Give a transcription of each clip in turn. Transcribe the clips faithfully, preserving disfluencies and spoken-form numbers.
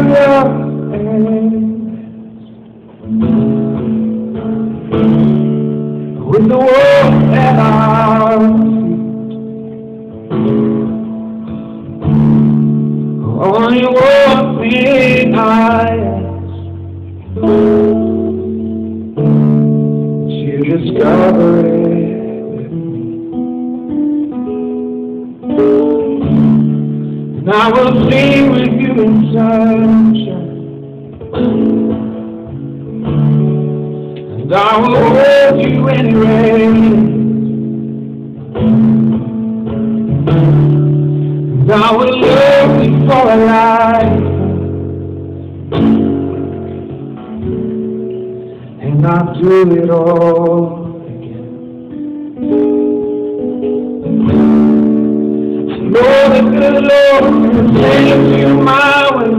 your hand with the world at our feet. Only one thing I ask, to discover it with me. And I will sing with you in sunshine, and I will hold you in rain, and I will love you for a life, and I'll do it all again. I know that the Lord can take you my way,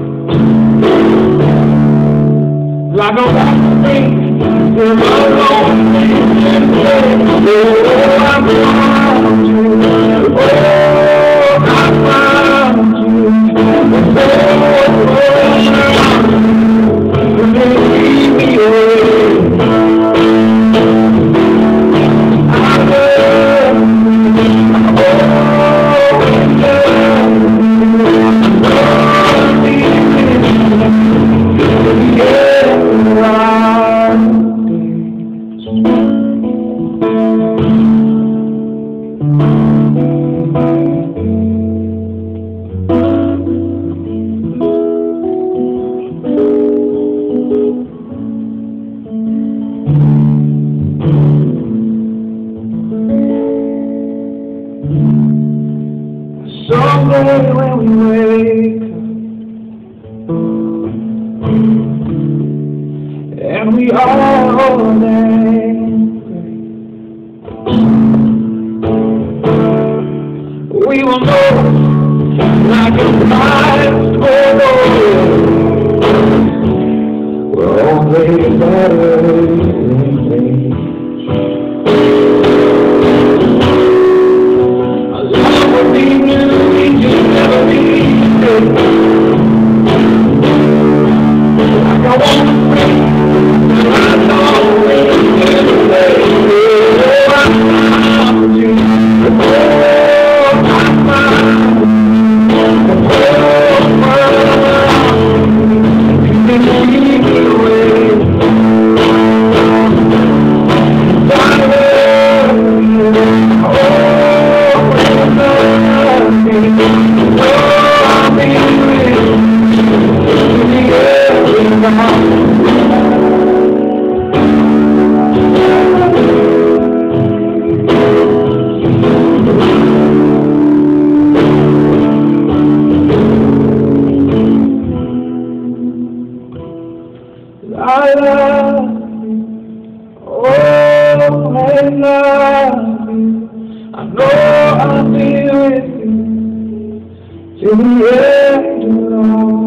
like a rock spring till my lonely and oh, I found you. Oh, I found you. Oh, leave me away. I love you. Oh, I love you. Someday when we wake up and we all angry, we will know like a miles below, we're only better than they. I love you, oh, I love you. I know I'll be with you till the end of life.